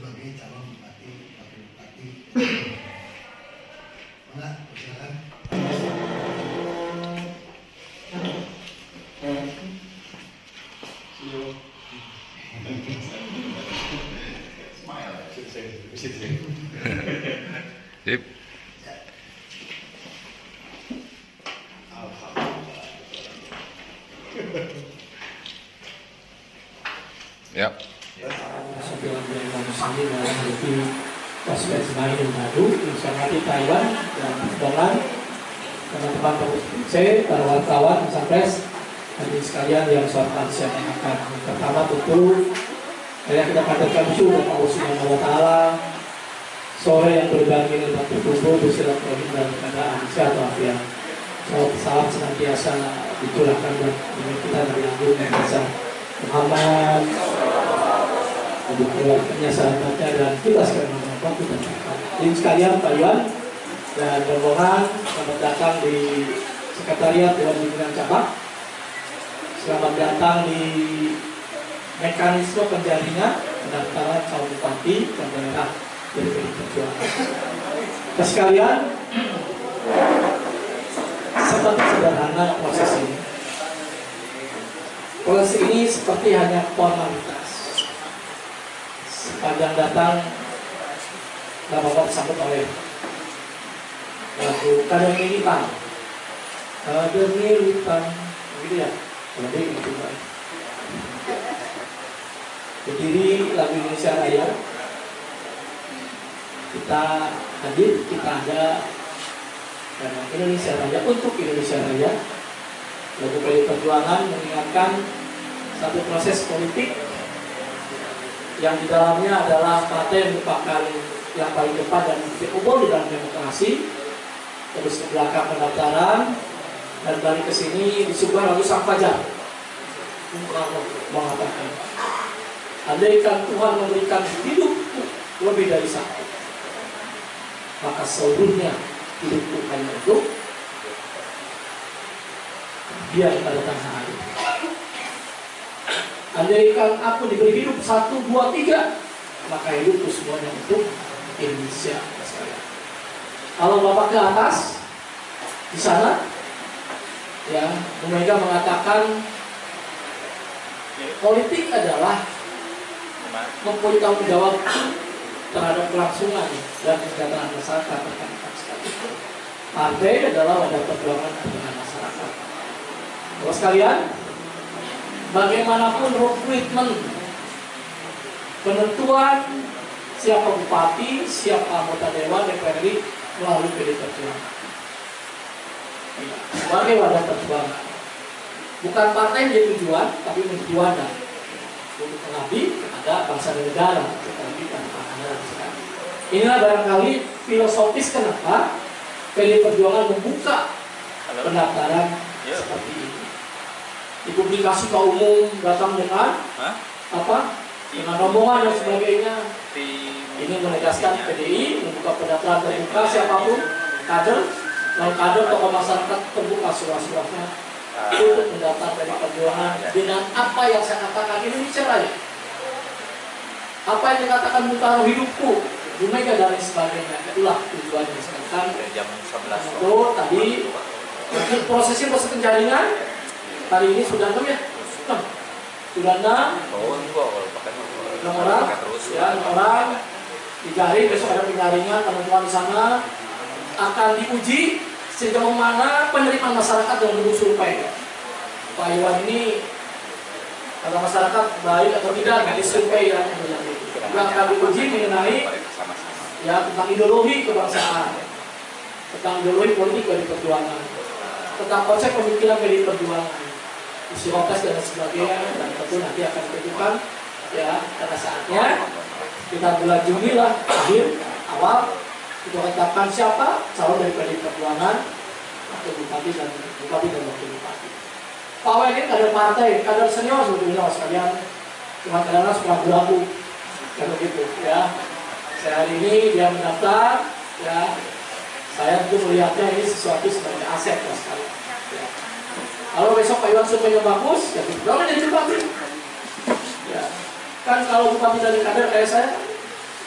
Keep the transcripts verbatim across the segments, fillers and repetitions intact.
sebagai calon bupati, wakil bupati. Mana, silakan. Sip. Ya. Sebelum sini menghadapi prospek semain yang baru, menghadapi Taiwan dan Thailand, teman-teman C, para wartawan, Sampres, hadirin sekalian yang saya hormati. Pertama tentu, saya kita panjatkan syukur kepada Allah Subhanahu Wa Taala. Sore yang berbahagia dan berkumpul bersilaturahmi dalam keadaan sehat walafiat. Salam senantiasa dicurahkan buat kita dari Agung dan Reza Muhammad, untuk keluarganya, sahabatnya, dan kita sekalian menonton kita. Ini sekalian Pak Iwan dan rombongan, selamat datang di Sekretariat Dewan Pimpinan Cabang. Selamat datang di mekanisme penjaringan pendaftaran calon bupati dan daerah dari P D I Perjuangan. Sekalian, seperti sederhana proses ini. Proses ini seperti hanya formalitas. Sepanjang datang, Bapak disambut oleh lagu Kader Militan, Kader Militan, begitu ya? Jadi itu baik. Berdiri lagu Indonesia Raya. Kita hadir, kita ada karena Indonesia Raya untuk Indonesia Raya. Lagu P D I Perjuangan mengingatkan satu proses politik yang di dalamnya adalah partai merupakan yang paling depan dan umum di dalam demokrasi. Terus ke belakang pendaftaran dan balik ke sini di sebuah lagu Sang Fajar mengatakan, andaikan Tuhan memberikan hidupku lebih dari satu, maka seluruhnya hidupku hanya untuk Dia pada tanah air. Andaikan aku diberi hidup satu, dua, tiga, maka hidupku semuanya untuk Indonesia. Kalau Bapak ke atas di sana, ya, Bu Mega mengatakan politik adalah mempunyai tanggung jawab terhadap kelangsungan dan kesejahteraan masyarakat. Partai adalah wadah perjuangan dengan masyarakat. Bapak sekalian, bagaimanapun rekrutmen penentuan siapa bupati, siapa anggota dewan D P R R I melalui P D I Perjuangan sebagai wadah perjuangan, bukan partai menjadi tujuan, tapi menjadi wadah untuk mengabdi kepada bangsa dan negara. Inilah barangkali filosofis kenapa P D I Perjuangan membuka pendaftaran seperti ini. Dipublikasi ke umum, datang dengan Hah? apa? Dengan rombongan dan sebagainya. Ini menegaskan P D I membuka pendaftaran terbuka siapapun kader, non kader tokoh masyarakat terbuka surat-suratnya untuk mendaftar P D I Perjuangan dengan apa yang saya katakan Indonesia Raya. Apa yang dikatakan Bung hidupku, Bu Mega dan sebagainya. Itulah tujuannya sekarang. Jam sebelas. Itu tadi prosesnya proses penjaringan. Hari ini sudah enam ya? Sudah enam. enam orang, ya, enam orang dijaring, besok ada penjaringan, teman-teman di sana akan diuji sejauh mana penerimaan masyarakat dalam bentuk survei. Pak Iwan ini kata masyarakat baik atau tidak di survei yang akan diuji mengenai ya tentang ideologi kebangsaan, tentang ideologi politik dari perjuangan, tentang konsep pemikiran dari perjuangan, isi rotas dan sebagainya, dan tentu nanti akan ditentukan ya pada saatnya. Kita bulan Juni lah akhir awal kita tetapkan siapa calon dari P D I Perjuangan atau bupati dan bupati dan wakil bupati. Pak Wen ini kader partai, kader senior sebetulnya sekalian, cuma kadang suka ragu-ragu kan begitu ya. Saya hari ini dia mendaftar ya, saya tentu melihatnya ini sesuatu sebagai aset ya sekali ya. Kalau besok Pak Iwan surveinya bagus, ya kita jadi bupati ya. Kan kalau bupati dari kader kayak saya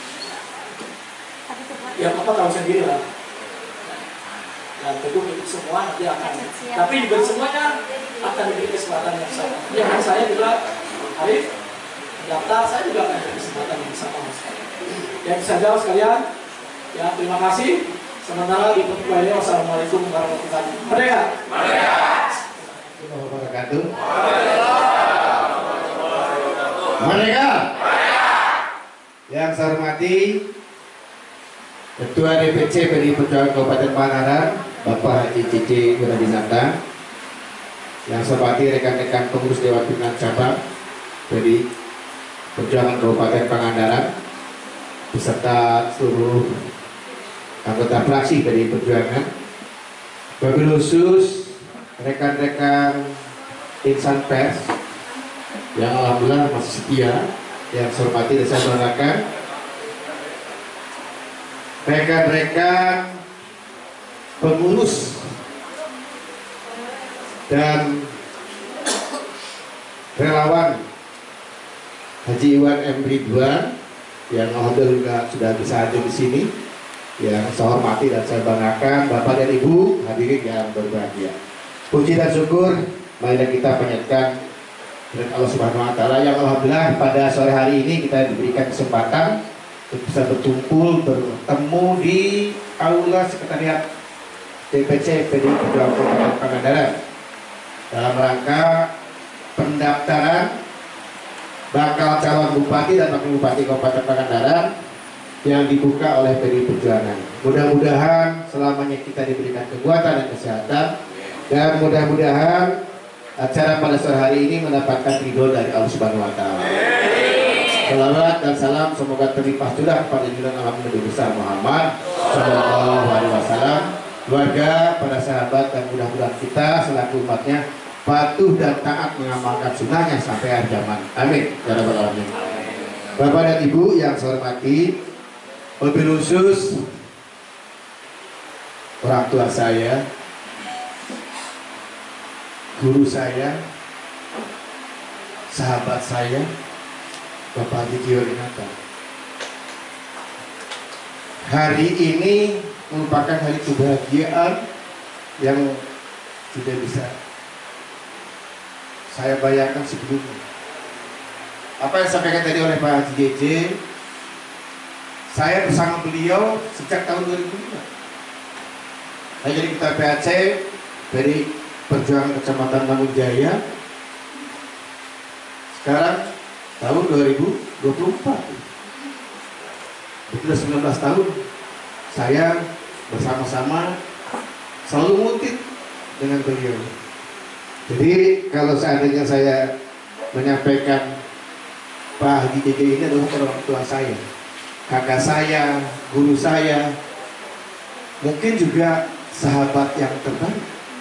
ya Bapak tahu sendiri lah. Dan tentu itu semua nanti akan, tapi diberi semuanya akan diberi kesempatan yang sama. Ya saya juga, Arif, daftar saya juga akan diberi kesempatan yang sama. Ya bisa jawab sekalian. Ya terima kasih. Sementara di pertemuan ini, wassalamualaikum warahmatullahi wabarakatuh. Merdeka. Merdeka. Wabarakatuh. Merdeka. Yang saya hormati Ketua D P C P D I Perjuangan Kabupaten Pangandaran, Bapak Haji Cici Wiradinata. Yang saya hormati rekan-rekan pengurus Dewan Pimpinan Cabang P D I Perjuangan Kabupaten Pangandaran, beserta seluruh anggota fraksi P D I Perjuangan, wabil khusus rekan-rekan insan pers yang alhamdulillah masih setia, yang saya hormati dan saya banggakan, rekan-rekan pengurus dan relawan Haji Iwan M. Ridwan yang alhamdulillah sudah bisa hadir di sini. Yang saya hormati dan saya banggakan Bapak dan Ibu hadirin yang berbahagia. Puji dan syukur marilah kita panjatkan kepada Allah Subhanahu wa taala yang alhamdulillah pada sore hari ini kita diberikan kesempatan untuk bisa berkumpul bertemu di aula sekretariat D P C P D I Perjuangan Kabupaten Pangandaran dalam rangka pendaftaran bakal calon bupati dan wakil bupati Kabupaten Pangandaran yang dibuka oleh P D I Perjuangan. Mudah-mudahan selamanya kita diberikan kekuatan dan kesehatan, dan mudah-mudahan acara pada sore hari ini mendapatkan ridho dari Allah Subhanahu wa taala. Salawat dan salam semoga terlimpah curah kepada junjungan alam Nabi besar Muhammad sallallahu alaihi wasallam, keluarga, para sahabat, dan mudah-mudahan kita selaku umatnya patuh dan taat mengamalkan sunnahnya sampai akhir zaman. Amin ya rabbal alamin. Bapak dan Ibu yang saya hormati, wabil khusus orang tua saya, guru saya, sahabat saya, Bapak Haji Wiradinata. Hari ini merupakan hari kebahagiaan yang tidak bisa saya bayangkan sebelumnya. Apa yang disampaikan tadi oleh Pak Haji J J, saya bersama beliau sejak tahun dua ribu lima. Saya jadi ketua P A C dari Perjuangan Kecamatan Mangunjaya. Sekarang tahun dua ribu dua puluh empat. Sudah sembilan belas tahun saya bersama-sama selalu ngutip dengan beliau. Jadi kalau seandainya saya menyampaikan Pak Haji J J ini adalah orang tua saya, kakak saya, guru saya, mungkin juga sahabat yang terbaik.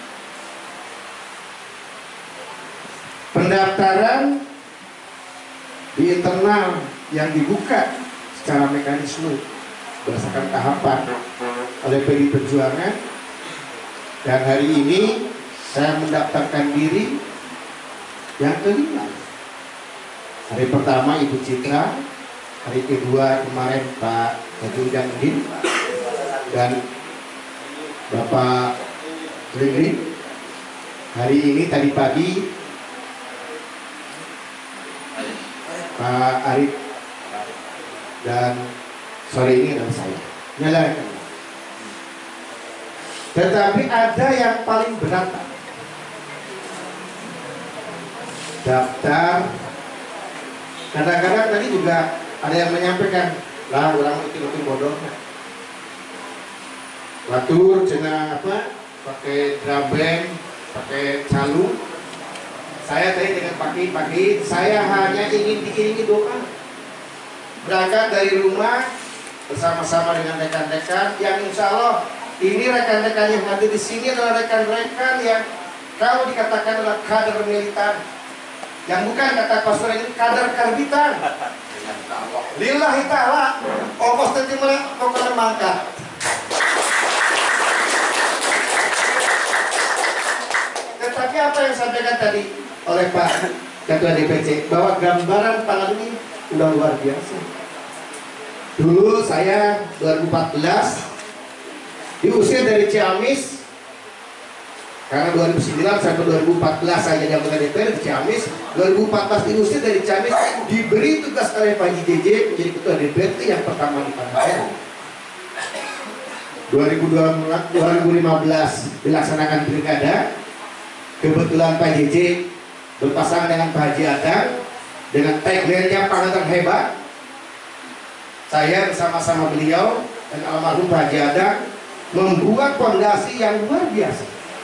Pendaftaran di internal yang dibuka secara mekanisme berdasarkan tahapan oleh P D I Perjuangan, dan hari ini saya mendaftarkan diri yang kelima. Hari pertama Ibu Citra, hari kedua kemarin Pak Haji Udin dan Bapak Ringri. Hari ini tadi pagi Pak Arif, dan sore ini adalah saya. Nyalakan. Tetapi ada yang paling berat. Daftar. Kadang-kadang tadi juga ada yang menyampaikan, lah orang itu lebih bodoh. Batur cina apa? Pakai drum band, pakai calung. Saya tadi dengan pagi-pagi, saya hanya ingin diiringi doa. Berangkat dari rumah bersama-sama dengan rekan-rekan yang insya Allah ini rekan-rekan yang hadir di sini adalah rekan-rekan yang kalau dikatakan adalah kader militan, yang bukan kata pastor ini kader karbitan. Lillahi ta'ala, ongkos tadi mereka pokoknya mangkat. Tetapi apa yang saya sampaikan tadi oleh Pak Ketua D P C, bahwa gambaran pangan ini udah luar biasa. Dulu saya dua ribu empat belas diusir dari Ciamis karena dua ribu sembilan sampai dua ribu empat belas saya jadi anggota D P R di Ciamis. dua ribu empat belas diusir dari Ciamis, diberi tugas oleh Pak J J menjadi ketua D P R itu yang pertama di Pangandaran. dua ribu lima belas dilaksanakan pilkada. Kebetulan Pak J J berpasangan dengan Pak Haji Adang dengan tagline-nya Pangandaran Hebat. Saya bersama-sama beliau dan almarhum Pak Haji Adang membuat fondasi yang luar biasa.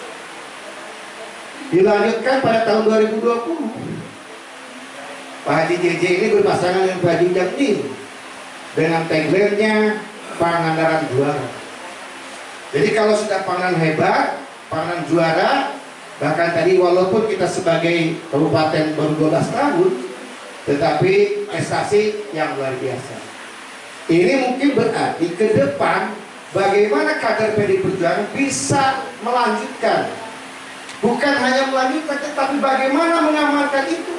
Dilanjutkan pada tahun dua ribu dua puluh, Pak Haji J J ini berpasangan dengan Pak Haji Jamil dengan tagline-nya Pangandaran Juara. Jadi kalau sudah Pangandaran Hebat, Pangandaran Juara, bahkan tadi walaupun kita sebagai kabupaten baru dua belas tahun, tetapi prestasi yang luar biasa. Ini mungkin berarti ke depan bagaimana kader P D I Perjuangan bisa melanjutkan, bukan hanya melanjutkan, tetapi bagaimana mengamankan itu.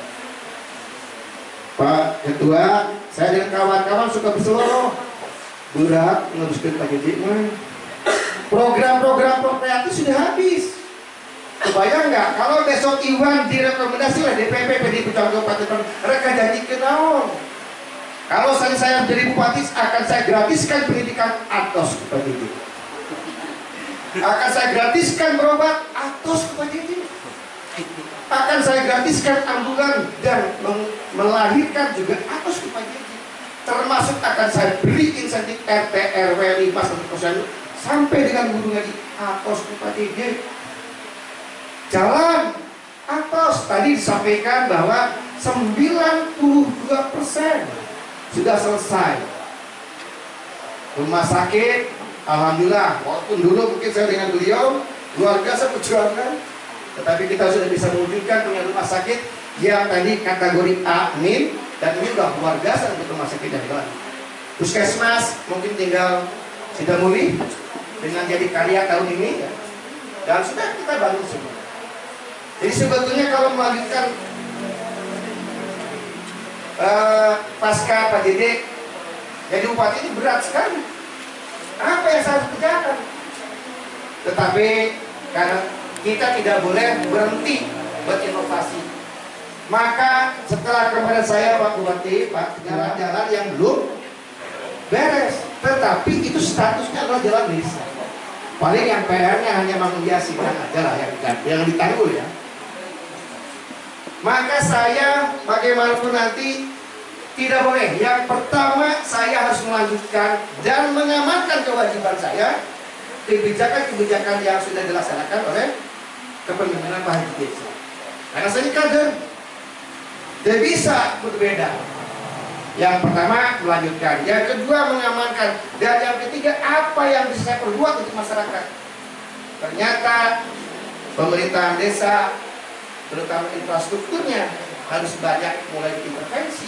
Pak Ketua, saya dengan kawan-kawan suka berseloroh, berat meneruskan Pak J J. Program-program kreatif sudah habis. Kebayang nggak kalau besok Iwan direkomendasi oleh D P P P D I Perjuangan Kabupaten, mereka jadi kenaon. Kalau saya, saya menjadi bupati, akan saya gratiskan pendidikan atos kepada J J. Akan saya gratiskan berobat atos kepada J J. Akan saya gratiskan ambulan dan melahirkan juga atos kepada J J. Termasuk akan saya beri insentif R T R W lima sampai posyandu sampai dengan guru ngaji atos kepada J J. Jalan atos tadi disampaikan bahwa sembilan puluh dua persen sudah selesai. Rumah sakit, alhamdulillah, walaupun dulu mungkin saya dengan beliau luar biasa perjuangan, tetapi kita sudah bisa mewujudkan punya rumah sakit yang tadi kategori A min, dan ini sudah luar biasa untuk rumah sakit yang lain. Puskesmas mungkin tinggal sudah mulai dengan jadi karya tahun ini, dan sudah kita bangun semua. Jadi sebetulnya kalau melanjutkan Uh, pasca Pak J J jadi bupati ini berat sekali. Apa yang saya harus kerjakan? Tetapi karena kita tidak boleh berhenti berinovasi, maka setelah kemarin saya Pak Bupati, Pak, jalan-jalan yang belum beres, tetapi itu statusnya adalah jalan desa. Paling yang P R-nya hanya menghiasi aja lah yang, yang ditanggul ya. Maka saya bagaimanapun nanti tidak boleh. Yang pertama saya harus melanjutkan dan mengamankan kewajiban saya, kebijakan-kebijakan yang sudah dilaksanakan oleh kepemimpinan Pak Haji J J. Karena saya kader, tidak bisa berbeda. Yang pertama melanjutkan, yang kedua mengamankan, dan yang ketiga apa yang bisa saya perbuat untuk masyarakat. Ternyata pemerintahan desa, terutama infrastrukturnya, harus banyak mulai intervensi.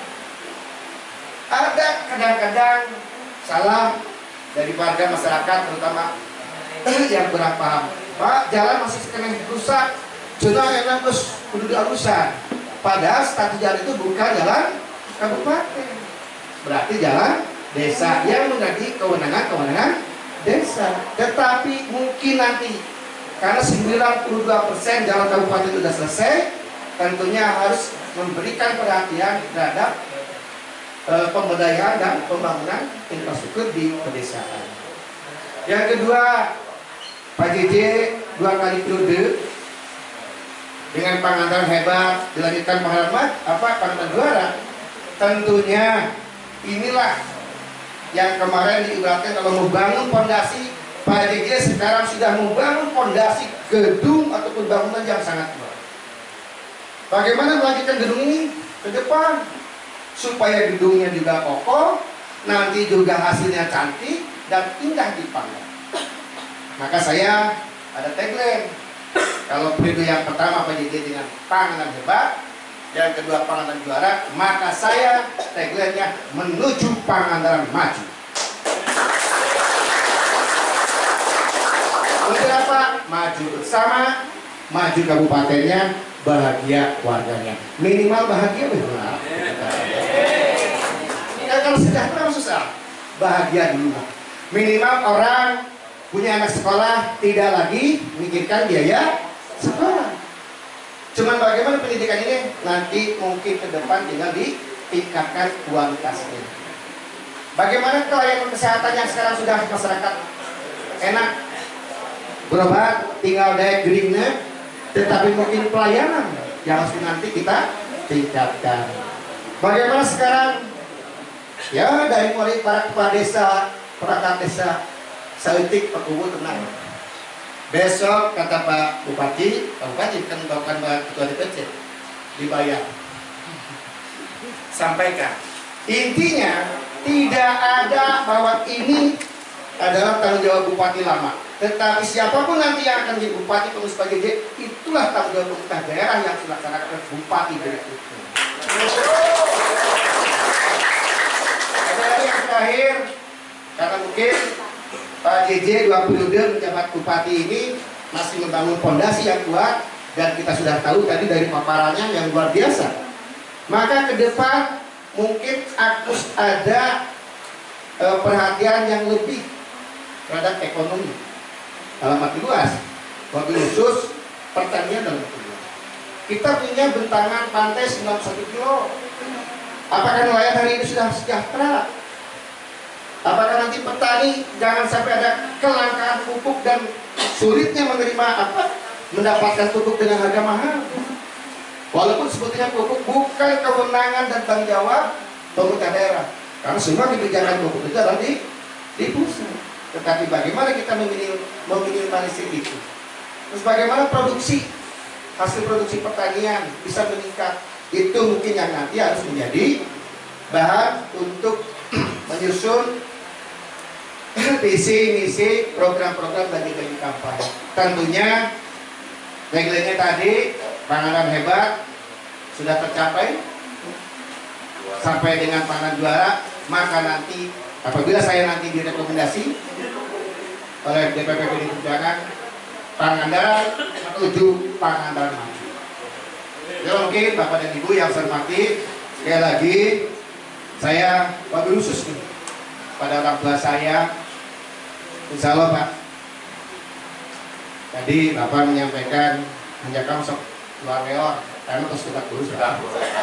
Ada kadang-kadang salah dari warga masyarakat, terutama yang kurang paham. Pak, jalan masih kena rusak, jalan enak terus kudu dialusan. Padahal status jalan itu bukan jalan kabupaten, berarti jalan desa yang menjadi kewenangan-kewenangan desa. Tetapi mungkin nanti karena sembilan puluh dua persen jalan kabupaten sudah selesai, tentunya harus memberikan perhatian terhadap e, pemberdayaan dan pembangunan infrastruktur di pedesaan. Yang kedua, Pak J J dua kali periode dengan Pangandaran Hebat, dilanjutkan Pangandaran apa Pangandaran Juara. Tentunya inilah yang kemarin diibaratkan kalau membangun fondasi. Pak J J sekarang sudah membangun fondasi gedung ataupun bangunan yang sangat kuat. Bagaimana melanjutkan gedung ini ke depan supaya gedungnya juga kokoh, nanti juga hasilnya cantik dan indah dipandang. Maka saya ada tagline. Kalau periode yang pertama Pak J J dengan Pangandaran Hebat, yang kedua Pangandaran Juara, maka saya tagline-nya menuju Pangandaran Maju. Untuk apa? Maju bersama, maju kabupatennya, bahagia warganya. Minimal bahagia benar. Eh, kalau sejahtera susah, bahagia dulu. Minimal orang punya anak sekolah tidak lagi memikirkan biaya sekolah. Cuman bagaimana pendidikan ini nanti mungkin ke depan tinggal ditingkatkan kualitasnya. Bagaimana pelayanan kesehatan yang sekarang sudah masyarakat enak berobat, tinggal daya geringnya, tetapi mungkin pelayanan yang harus nanti kita tingkatkan. Bagaimana sekarang ya dari mulai para kepala desa, perangkat desa, saeutik perkubu tenang. Besok kata Pak Bupati, Pak Bupati kan bukan Pak Ketua D P C, dibayar. Sampaikan. Intinya tidak ada bahwa ini adalah tanggung jawab Bupati lama. Tetapi siapapun nanti yang akan jadi Bupati, pengurus P J J, itulah tanggung jawab pemerintah daerah yang dilaksanakan Bupati berikutnya. Ada lagi yang terakhir, karena mungkin Pak J J dua periode menjabat Bupati ini masih membangun fondasi yang kuat, dan kita sudah tahu tadi dari paparannya yang luar biasa. Maka ke depan mungkin harus ada e, perhatian yang lebih terhadap ekonomi dalam arti luas, wabil khusus pertanian dalam arti luas. Kita punya bentangan pantai sembilan puluh satu kilo. Apakah nelayan hari ini sudah sejahtera? Apakah nanti petani jangan sampai ada kelangkaan pupuk dan sulitnya menerima apa mendapatkan pupuk dengan harga mahal? Walaupun sebetulnya pupuk bukan kewenangan dan tanggung jawab pemerintah daerah, karena semua kebijakan pupuk itu adalah di, di pusat. Tetapi bagaimana kita meminim, meminimalisir itu? Terus bagaimana produksi, hasil produksi pertanian bisa meningkat? Itu mungkin yang nanti harus menjadi bahan untuk menyusun visi misi program-program bagi-bagi kampanye. Tentunya tagline-nya tadi panganan hebat sudah tercapai sampai dengan pangan juara. Maka nanti apabila saya nanti direkomendasi oleh D P P P D I Perjuangan, Pangandaran menuju Pangandaran maju. Ya mungkin Bapak dan Ibu yang saya hormati, sekali lagi saya wabil khusus nih pada orang tua saya. Insya Allah Pak, tadi Bapak menyampaikan hanya kamu sok luar leor karena terus kita kurus Pak.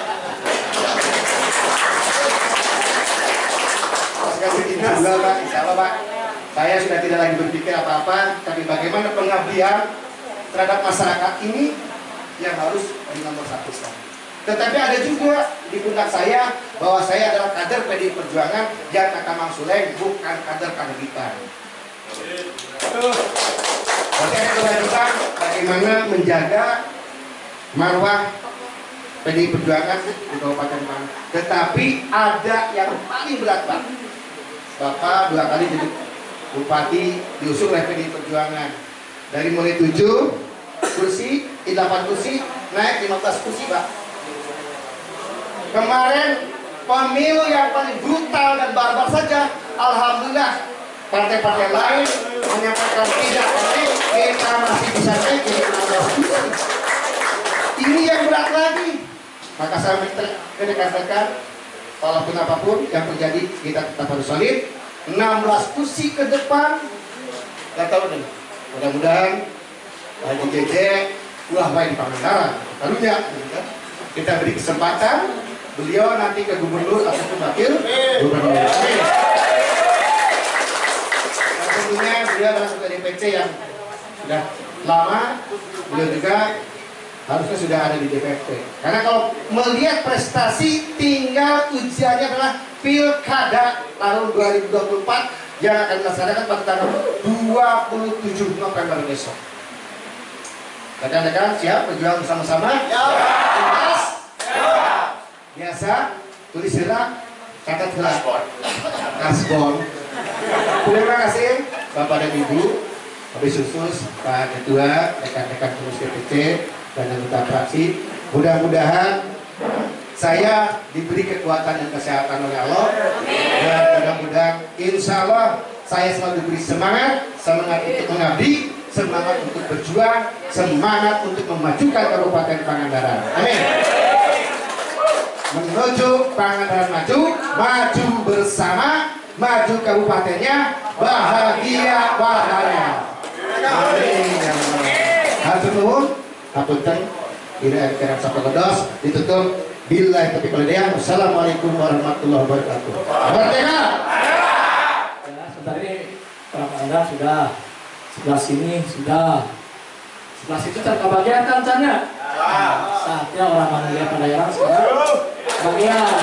Sekali juga Pak, insya Allah Pak, saya sudah tidak lagi berpikir apa-apa, tapi bagaimana pengabdian terhadap masyarakat ini yang harus di nomor satu sekali. Tetapi ada juga di pundak saya bahwa saya adalah kader P D I Perjuangan yang akan mangsuleng, bukan kader karawitan. Berarti ada kewajiban bagaimana menjaga marwah P D I Perjuangan di Kabupaten Malang. Tetapi ada yang paling berat Pak. Bapak dua kali jadi Bupati diusung oleh P D I Perjuangan. Dari mulai tujuh kursi, delapan kursi, naik lima belas kursi Pak. Kemarin pemilu yang paling brutal dan barbar saja, alhamdulillah partai-partai lain menyatakan tidak, tapi kita masih bisa naik ke enam belas kursi. Ini yang berat lagi. Maka saya katakan, walaupun apapun yang terjadi, kita tetap harus solid. enam belas kursi ke depan, nggak tahu nih. Mudah-mudahan Pak J J ulah baik di Pangandaran. Karunya kita beri kesempatan beliau nanti ke gubernur atau wakil gubernur. Dan tentunya beliau adalah ketua D P C yang sudah lama, beliau juga harusnya sudah ada di D P P. Karena kalau melihat prestasi, tinggal ujiannya adalah pilkada tahun dua ribu dua puluh empat yang akan dilaksanakan pada tanggal dua puluh tujuh November besok. Rekan-rekan siap berjuang bersama-sama? Ya. Tuntas? Ya. Biasa, tulis gerak, catat gerak. Kasbon. Terima kasih Bapak dan Ibu, habis khusus Pak Ketua, rekan-rekan pengurus D P C dan anggota fraksi. Mudah-mudahan saya diberi kekuatan dan kesehatan oleh Allah, dan mudah-mudahan insya Allah saya selalu diberi semangat, semangat untuk mengabdi, semangat untuk berjuang, semangat untuk memajukan Kabupaten Pangandaran. Amin. menuju Pangandaran maju, maju bersama, maju kabupatennya, bahagia warganya. Amin. Hatur nuhun, hapunten, ira kerang sapagedos ditutup. Billahi taufiq wal hidayah. Wassalamualaikum warahmatullahi wabarakatuh. Merdeka. Ya, sebentar ini orang Pangandaran sudah, sebelah sini sudah, sebelah situ kan kebagian cannya. Saatnya orang Pangandaran pada daerah sekarang bagian.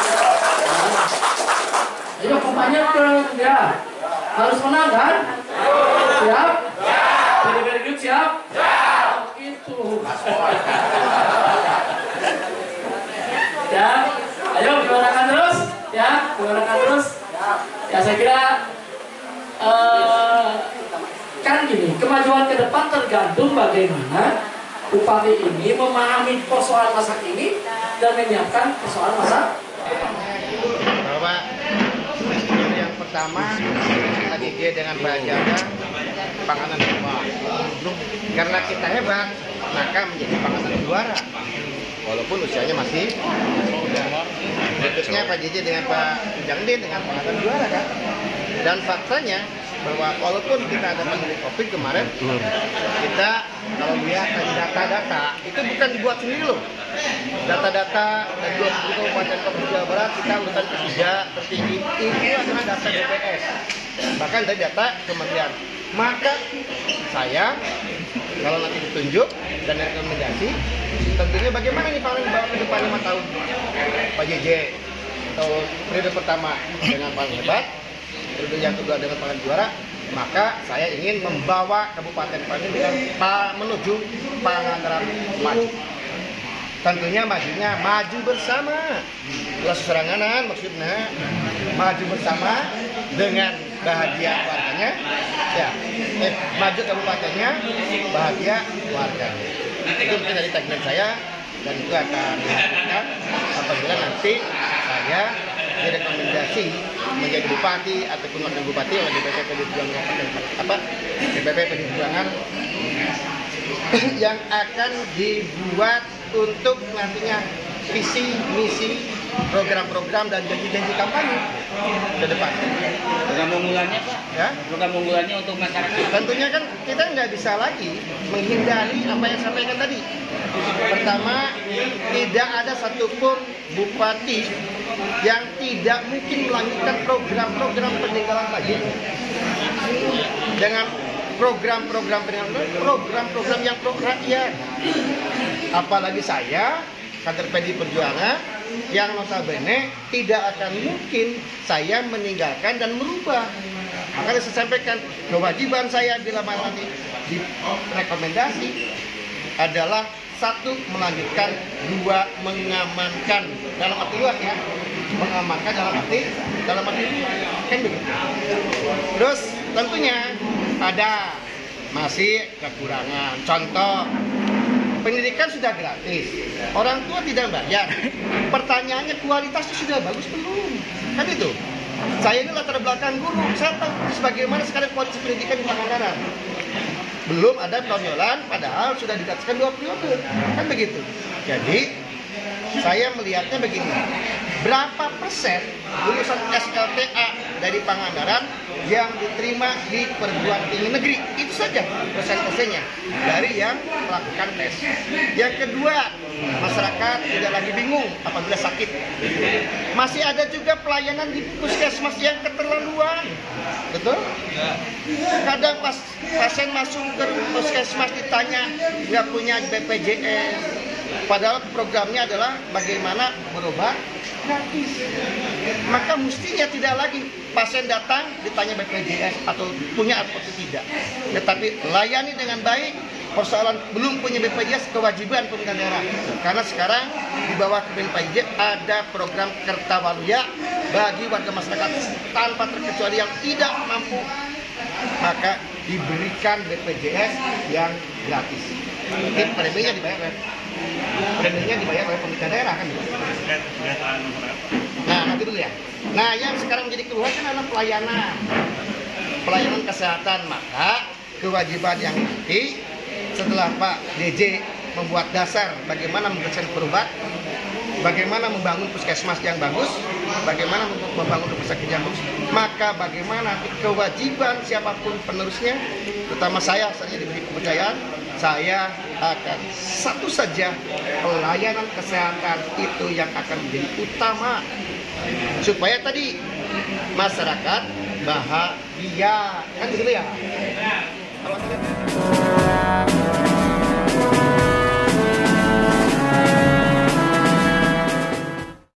Ayo kampanye ke ya, harus menang kan? Siap? Very very good, siap? Siap. Gitu. Ya, ayo gimanakan terus, ya, gimanakan terus. Ya saya kira uh, kan gini, kemajuan ke depan tergantung bagaimana Bupati ini memahami persoalan masa ini dan menyiapkan persoalan masa. Bahwa yang pertama A G G dengan Pak Jaga Panganan hebat. Karena kita hebat, maka menjadi Panganan juara. Walaupun usianya masih muda. Berikutnya Pak J J dengan Pak Jangdin dengan Panganan juara kan. Dan faktanya bahwa walaupun kita ada pandemi COVID kemarin, kita kalau lihat dari data-data itu bukan dibuat sendiri loh. Data-data dari dua puluh kabupaten kota Jawa Barat kita urutan ketiga tertinggi itu adalah data B P S, bahkan dari data kementerian. Maka saya kalau nanti ditunjuk dan rekomendasi, tentunya bagaimana nih paling bawa ke depan lima tahun Pak J J atau periode pertama dengan paling hebat, periode yang kedua dengan paling juara, maka saya ingin membawa Kabupaten Pangandaran dengan menuju Pangandaran maju. Tentunya majunya maju bersama, kelas seranganan maksudnya maju bersama dengan bahagia warganya, ya, eh, maju kabupatennya, bahagia warganya. Itu mungkin dari tagline saya dan itu akan dilakukan apabila nanti saya direkomendasi menjadi bupati ataupun wakil bupati oleh D P P P D Perjuangan apa D P P P D Perjuangan yang akan dibuat untuk nantinya visi, misi, program-program dan janji-janji kampanye ke depan. Program unggulannya Pak? Ya? Program unggulannya untuk masyarakat? Tentunya kan kita nggak bisa lagi menghindari apa yang saya sampaikan tadi. Pertama, tidak ada satupun bupati yang tidak mungkin melanjutkan program-program peninggalan lagi dengan program-program peninggalan, program-program yang pro rakyat. Apalagi saya kader P D I Perjuangan yang notabene tidak akan mungkin saya meninggalkan dan merubah. Makanya saya sampaikan kewajiban saya bila mana nanti direkomendasi adalah satu melanjutkan, dua mengamankan dalam arti luas ya, mengamankan dalam arti dalam arti kan begitu. Terus tentunya ada masih kekurangan. Contoh, pendidikan sudah gratis, orang tua tidak bayar. Pertanyaannya kualitasnya sudah bagus belum? Kan itu. Saya ini latar belakang guru, saya tahu bagaimana sekarang kualitas pendidikan di Pangandaran. Belum ada penonjolan, padahal sudah dikatakan dua periode, kan begitu. Jadi saya melihatnya begini, berapa persen lulusan S L T A dari Pangandaran yang diterima di perguruan tinggi negeri? Itu saja persentasenya dari yang melakukan tes. Yang kedua, masyarakat tidak lagi bingung apabila sakit. Masih ada juga pelayanan di puskesmas yang keterlaluan, betul? Kadang pas pasien masuk ke puskesmas ditanya nggak punya B P J S, padahal programnya adalah bagaimana berobat gratis. Maka mestinya tidak lagi pasien datang ditanya B P J S atau punya atau tidak, tetapi layani dengan baik. Persoalan belum punya B P J S, kewajiban pemerintah daerah. Karena sekarang di bawah B P J S ada program Kertawaluya bagi warga masyarakat tanpa terkecuali yang tidak mampu, maka diberikan B P J S yang gratis. Mungkin preminya dibayar, preminya dibayar oleh pemerintah daerah kan? Nah, nanti dulu ya. Nah, yang sekarang menjadi keluhan kan adalah pelayanan, pelayanan kesehatan. Maka kewajiban yang nanti setelah Pak D J membuat dasar bagaimana memberikan perubahan, bagaimana membangun puskesmas yang bagus, bagaimana membangun rumah sakit yang bagus, maka bagaimana kewajiban siapapun penerusnya, terutama saya, saya diberi kepercayaan, saya akan satu saja pelayanan kesehatan itu yang akan menjadi utama, supaya tadi masyarakat bahagia, kan gitu ya. Kalau